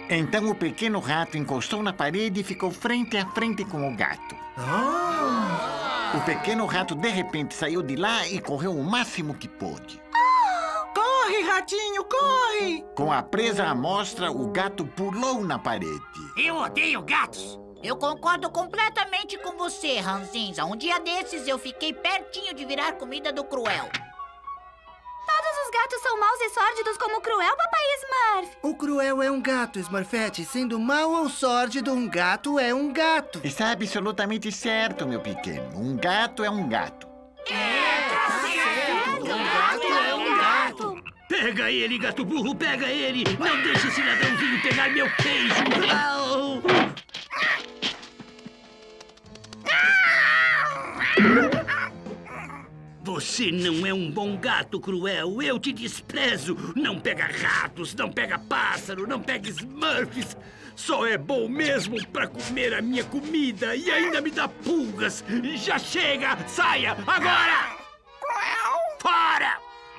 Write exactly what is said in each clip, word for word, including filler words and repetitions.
Então o pequeno rato encostou na parede e ficou frente a frente com o gato. Oh. O pequeno rato, de repente, saiu de lá e correu o máximo que pôde. Corre, ratinho, corre! Com a presa à mostra, o gato pulou na parede. Eu odeio gatos. Eu concordo completamente com você, Ranzinza. Um dia desses eu fiquei pertinho de virar comida do Cruel. Todos os gatos são maus e sórdidos como o Cruel, Papai Smurf. O Cruel é um gato, Smurfette. Sendo mau ou sórdido, um gato é um gato. Está absolutamente certo, meu pequeno. Um gato é um gato. É, tá certo. Um gato é um gato. Pega ele, gato burro, pega ele! Não deixe esse ladrãozinho pegar meu queijo! Au! Você não é um bom gato, Cruel. Eu te desprezo. Não pega ratos, não pega pássaro, não pega Smurfs. Só é bom mesmo pra comer a minha comida e ainda me dá pulgas. Já chega! Saia agora! Fora!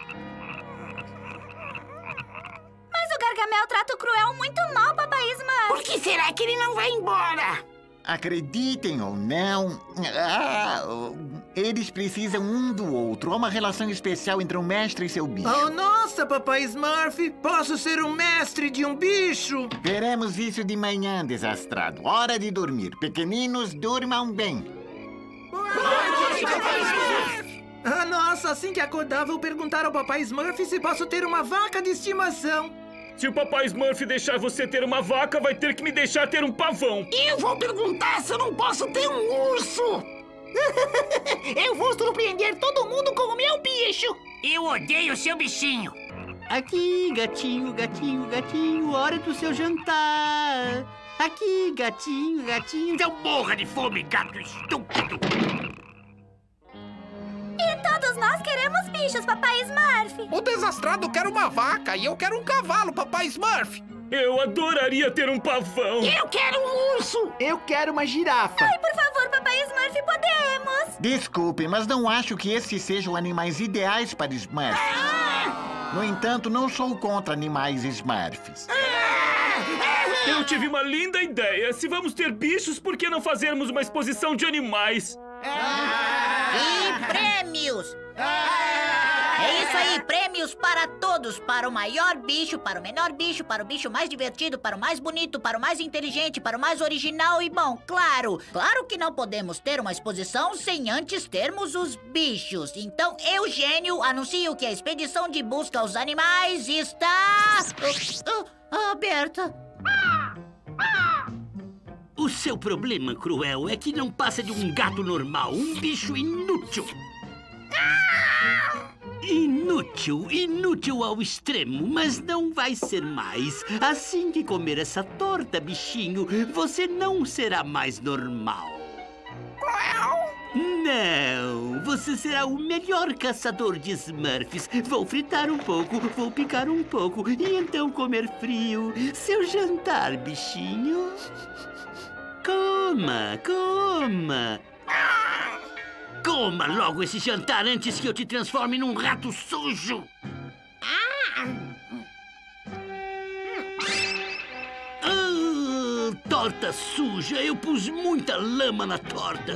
Mas o Gargamel trata o Cruel muito mal, Papai Smurf. Por que será que ele não vai embora? Acreditem ou não, ah, eles precisam um do outro. Há uma relação especial entre um mestre e seu bicho. Oh, nossa, Papai Smurf! Posso ser um mestre de um bicho? Veremos isso de manhã, desastrado. Hora de dormir. Pequeninos, durmam bem. Ah, nossa, assim que acordar, vou perguntar ao Papai Smurf se posso ter uma vaca de estimação. Se o Papai Smurf deixar você ter uma vaca, vai ter que me deixar ter um pavão. Eu vou perguntar se eu não posso ter um urso. Eu vou surpreender todo mundo com o meu bicho. Eu odeio o seu bichinho. Aqui, gatinho, gatinho, gatinho, hora do seu jantar. Aqui, gatinho, gatinho. Então morra de fome, gato estúpido. E todos nós queremos bichos, Papai Smurf. O desastrado quer uma vaca e eu quero um cavalo, Papai Smurf. Eu adoraria ter um pavão. Eu quero um urso. Eu quero uma girafa. Ai, por favor, Papai Smurf, podemos. Desculpem, mas não acho que esses sejam animais ideais para Smurfs. No entanto, não sou contra animais Smurfs. Eu tive uma linda ideia. Se vamos ter bichos, por que não fazermos uma exposição de animais? E prêmios! É isso aí, prêmios para todos. Para o maior bicho, para o menor bicho, para o bicho mais divertido, para o mais bonito, para o mais inteligente, para o mais original e bom, claro. Claro que não podemos ter uma exposição sem antes termos os bichos. Então, Eugênio, anuncio que a expedição de busca aos animais está... Uh, uh, aberta. O seu problema, Cruel, é que não passa de um gato normal, um bicho inútil. Inútil, inútil ao extremo, mas não vai ser mais. Assim que comer essa torta, bichinho, você não será mais normal. Não, você será o melhor caçador de Smurfs. Vou fritar um pouco, vou picar um pouco e então comer frio. Seu jantar, bichinho. Coma, coma. Coma logo esse jantar antes que eu te transforme num rato sujo. Ah, torta suja. Eu pus muita lama na torta.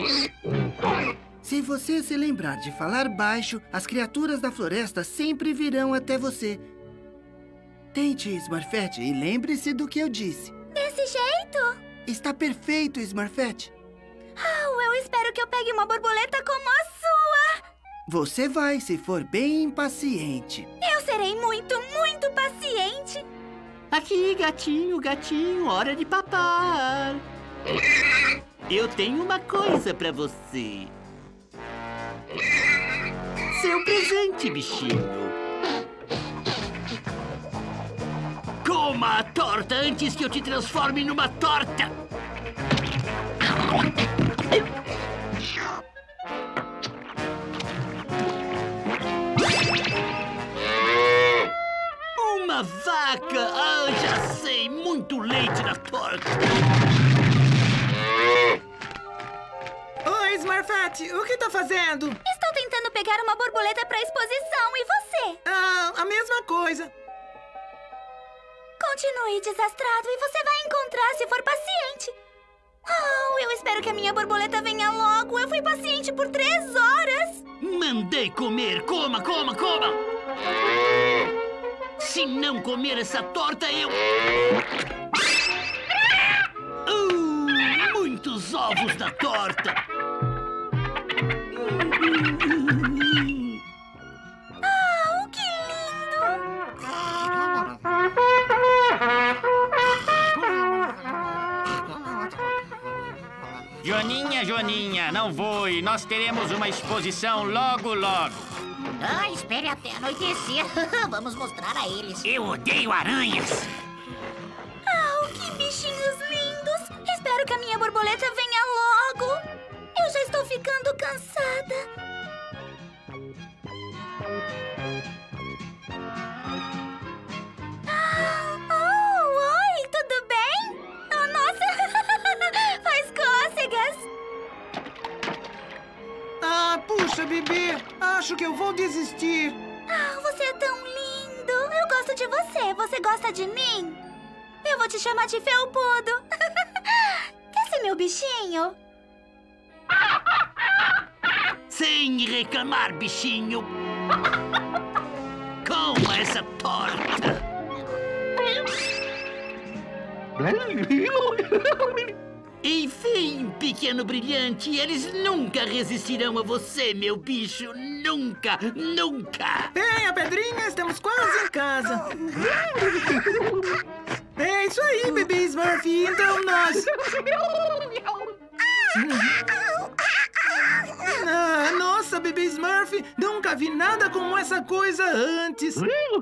Se você se lembrar de falar baixo, as criaturas da floresta sempre virão até você. Tente, Smurfette, e lembre-se do que eu disse. Desse jeito? Está perfeito, Smurfette. Oh, eu espero que eu pegue uma borboleta como a sua. Você vai, se for bem impaciente. Eu serei muito, muito paciente. Aqui, gatinho, gatinho, hora de papar. Eu tenho uma coisa pra você. Seu presente, bichinho. Coma a torta antes que eu te transforme numa torta. Uma vaca! Ah, já sei! Muito leite na torta! Oi, Smurfette, o que tá fazendo? Estou tentando pegar uma borboleta pra exposição, e você? Ah, a mesma coisa. Continue desastrado e você vai encontrar se for paciente. Oh, eu espero que a minha borboleta venha logo. Eu fui paciente por três horas. Mandei comer. Coma, coma, coma. Se não comer essa torta, eu... Uh, muitos ovos na torta. Oh, que lindo! Joaninha, Joaninha, não voe. Nós teremos uma exposição logo, logo. Ah, espere até anoitecer. Vamos mostrar a eles. Eu odeio aranhas. Oh, que bichinhos lindos! Espero que a minha borboleta venha logo. Eu já estou ficando cansada. Oh, oi, tudo bem? Oh, nossa, faz cócegas. Ah, puxa, bebê. Acho que eu vou desistir. Ah, você é tão lindo. Eu gosto de você. Você gosta de mim? Eu vou te chamar de felpudo. Quer ser meu bichinho? Sem reclamar, bichinho. Coma essa torta. Enfim, pequeno brilhante, eles nunca resistirão a você, meu bicho. Nunca, nunca. Venha, Pedrinha, estamos quase em casa. É isso aí, bebê Smurf. Então nós... Ah, nossa, bebê Smurf, nunca vi nada como essa coisa antes.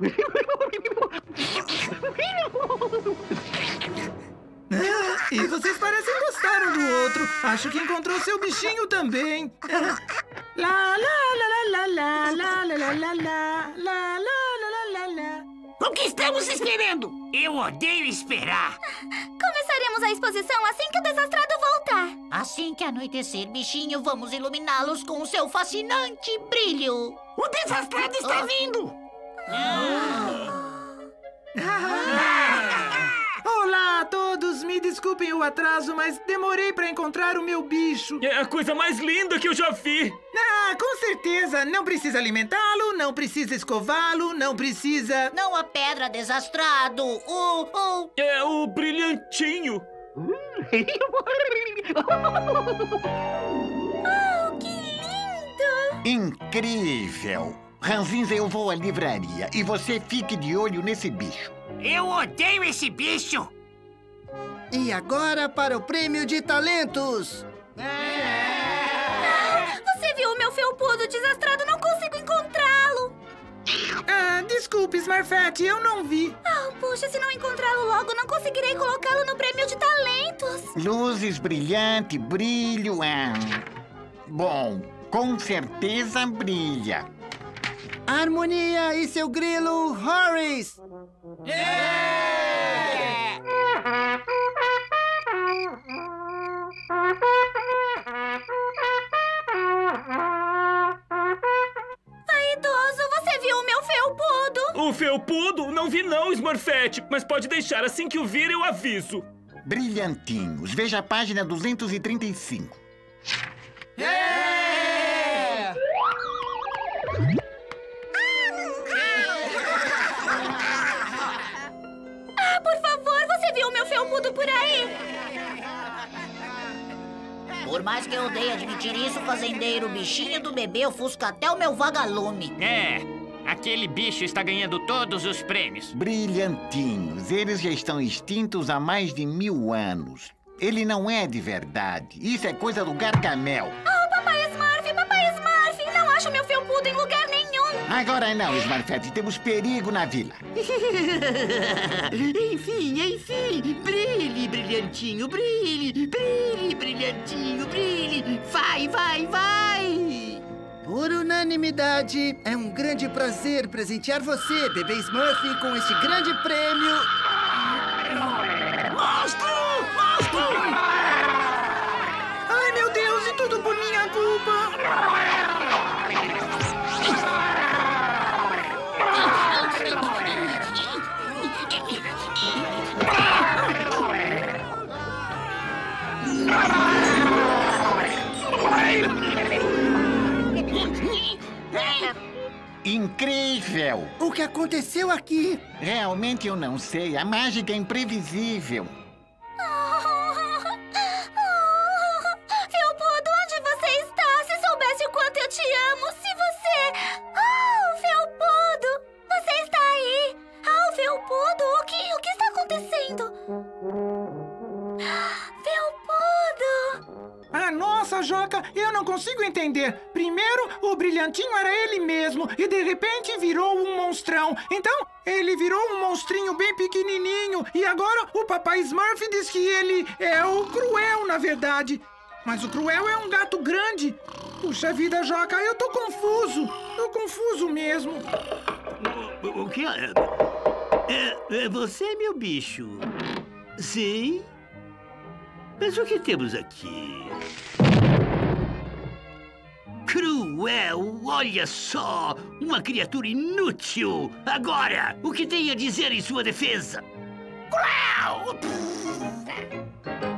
Ah, e vocês parecem gostar um do outro. Acho que encontrou seu bichinho também. Lá, lá, lá, lá, lá, lá, lá, lá, lá, lá, lá, lá, lá, lá. O que estamos esperando? Eu odeio esperar. Começaremos a exposição assim que o desastrado voltar. Assim que anoitecer, bichinho, vamos iluminá-los com o seu fascinante brilho. O desastrado está vindo. Olá a todos, me desculpem o atraso, mas demorei para encontrar o meu bicho. É a coisa mais linda que eu já vi. Ah, com certeza. Não precisa alimentá-lo, não precisa escová-lo, não precisa... Não a pedra, desastrado. O... o... É o brilhantinho. Oh, que lindo! Incrível! Ranzinza, eu vou à livraria e você fique de olho nesse bicho. Eu odeio esse bicho. E agora para o prêmio de talentos. Ah, você viu o meu felpudo desastrado? Não consigo encontrá-lo. Ah, desculpe, Smurfette, eu não vi. Ah, puxa, se não encontrá-lo logo, não conseguirei colocá-lo no prêmio de talentos. Luzes, brilhante, brilho... Ah. Bom, com certeza brilha. Harmonia e seu grilo, Horace! Yeah! Vaidoso, você viu o meu felpudo? O felpudo? Não vi não, Smurfette. Mas pode deixar, assim que o vir eu aviso. Brilhantinhos. Veja a página duzentos e trinta e cinco. Yeah! Ah, por favor, você viu o meu felpudo por aí? Por mais que eu odeie admitir isso, fazendeiro, o bichinho do bebê ofusca até o meu vagalume. É, aquele bicho está ganhando todos os prêmios. Brilhantinhos. Eles já estão extintos há mais de mil anos. Ele não é de verdade. Isso é coisa do Gargamel. Oh, papai Smurf, papai Smurf, não acho meu felpudo em lugar nenhum. Agora não, Smurfette. Temos perigo na vila. Enfim, enfim. Brilhe, brilhantinho, brilhe. Brilhe, brilhantinho, brilhe. Vai, vai, vai. Por unanimidade, é um grande prazer presentear você, bebê Smurf, com este grande prêmio. Monstro! Monstro! Ai, meu Deus, e tudo por minha culpa. incrível! O que aconteceu aqui? Realmente eu não sei. A mágica é imprevisível. Felpudo, onde você está? Se soubesse o quanto eu te amo, se você... Oh, Felpudo, você está aí? Ah, Felpudo, o que, o que está acontecendo? Felpudo! Ah, nossa, Joca, eu não consigo entender. Primeiro, o brilhantinho era ele mesmo e de repente virou um monstrão. Então, ele virou um monstrinho bem pequenininho e agora o papai Smurf diz que ele é o Cruel, na verdade. Mas o Cruel é um gato grande. Puxa vida, Joca, eu tô confuso. Tô confuso mesmo. O, o que é? é? É você, meu bicho? Sim? Mas o que temos aqui? Cruel, olha só! Uma criatura inútil! Agora, o que tem a dizer em sua defesa? Cruel!